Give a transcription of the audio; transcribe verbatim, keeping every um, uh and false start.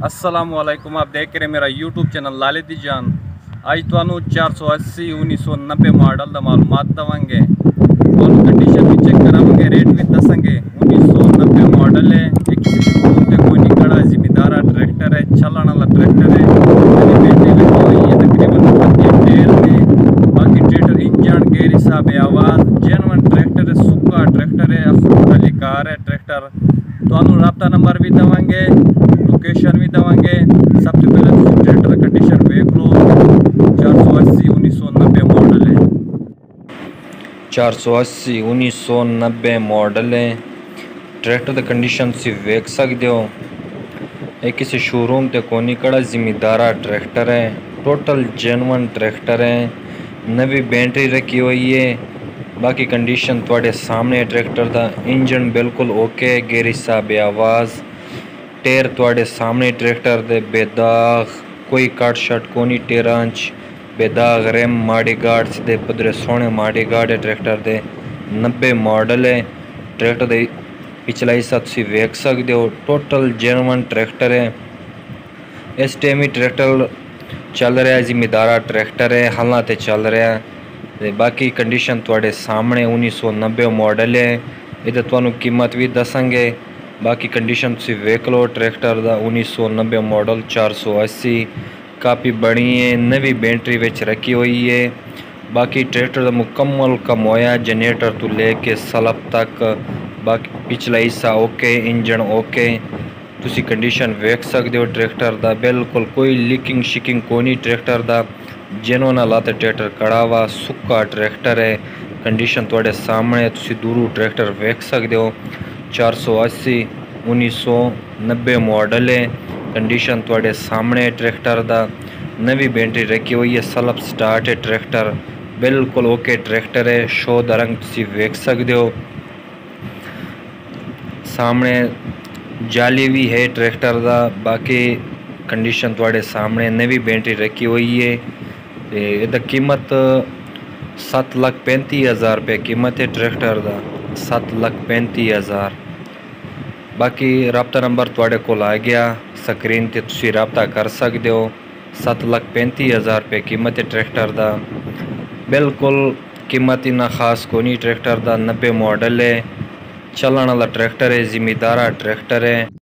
السلام علیکم، آپ دیکھ رہے میرا یوٹیوب چینل لالے دی جان۔ آج تو چار سو اسی انیس سو نبے ماڈل دا معلومات دوں گے، کنڈیشن بھی چیک کریں گے، ریٹ بھی دسیں گے۔ انیس سو نبے ماڈل ہے، ایک کوئی نہیں کڑا، ذمہ دارا ٹریکٹر ہے، چلن والا ٹریکٹر ہے، بیٹری لگی ہوئی ہے تقریباً ٹیر میں۔ باقی ٹریکٹر انجن گیئر حساب آواز جینون ٹریکٹر ہے، سکا ٹریکٹر ہے، والی کار ہے ٹریکٹر۔ تو رابطہ نمبر بھی دوں گے، لوکیشن بھی دوں گے۔ سب سے پہلے ٹریکٹر کنڈیشن دیکھ لو، چار سو اسی انیس سو نبے ماڈل ہے، چار سو اسی انیس سو نبے ماڈل ہے۔ ٹریکٹر دی کنڈیشن سی ویکھ سکتے ہو، یہ کسی شو روم تے کونی کڑا، ذمہ دارا ٹریکٹر ہے، ٹوٹل جینون ٹریکٹر ہے، نوی بیٹری رکھی ہوئی ہے۔ باقی کنڈیشن تواڈے سامنے ٹریکٹر دا انجن بالکل اوکے، گیئر حساب آواز، ٹیر تواڈے سامنے ٹریکٹر دے بے داغ، کوئی کٹ شٹ کونی ٹیرانچ بے داغ، ریم ماڑی گارڈ سیدھے پدرے سونے ماڑی گارڈ ہے ٹریکٹر دے، نبے ماڈل ہے۔ ٹریکٹر دے پچھلا حصہ تسی ویکھ سکتے ہو، ٹوٹل جینون ٹریکٹر ہے۔ اس ٹائم ہی ٹریکٹر چل رہا ہے، ذمہ دارا ٹریکٹر ہے، ہلاں تے چل رہا ہے۔ باقی کنڈیشن تواڈے سامنے انیس سو نبے ماڈل ہے، یہ تانوں قیمت بھی دسیں گے۔ باقی کنڈیشن تسی ویکھ لو ٹریکٹر دا، انیس سو نبے ماڈل، چار سو اسی، کافی بڑی ہے، نوی بیٹری وچ رکھی ہوئی ہے۔ باقی ٹریکٹر دا مکمل کم ہویا، جنریٹر تو لے کے سلپ تک، باقی پچھلا حصہ اوکے، انجن اوکے۔ تسی کنڈیشن ویکھ سکتے ہو ٹریکٹر دا، بالکل کوئی لیکنگ شکنگ کوئی نہیں ٹریکٹر دا، جنون حالات ٹریکٹر کڑا ہوا، سکا ٹریکٹر ہے۔ کنڈیشن تواڈے سامنے، تسی دوروں ٹریکٹر ویکھ سکتے ہو، چار سو اسی انیس سو نبے ماڈل ہے۔ کنڈیشن تواڈے سامنے ٹریکٹر دا، نوی بیٹری رکھی ہوئی ہے، سلپ سٹارٹ ہے ٹریکٹر، بالکل اوکے ٹریکٹر ہے۔ شو دا رنگ تسی ویکھ سکتے ہو، سامنے جالی بھی ہے ٹریکٹر دا۔ باقی کنڈیشن تواڈے سامنے، نوی بیٹری رکھی ہوئی ہے۔ یہ قیمت سات لاکھ پینتی ہزار روپے قیمت ہے ٹریکٹر دا، سات لاکھ پینتی ہزار۔ باقی رابطہ نمبر تواڈے کول آ گیا سکرین تے، تسی رابطہ کر سکتے ہو۔ سات لاکھ پینتی ہزار روپے قیمت ہے ٹریکٹر دا، بالکل قیمت نہ خاص کو نہیں ٹریکٹر دا، نبے ماڈل ہے، چلن والا ٹریکٹر ہے، ذمہ دارا ٹریکٹر ہے۔